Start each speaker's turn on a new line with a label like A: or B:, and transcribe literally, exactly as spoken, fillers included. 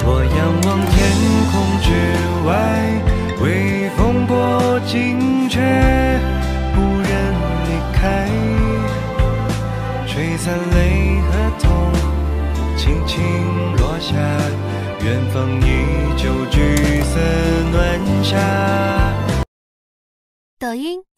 A: 我仰望天空之外，微风过境却无人离开，吹散泪和痛，轻轻落下，远方依旧橘色暖霞。
B: 抖音。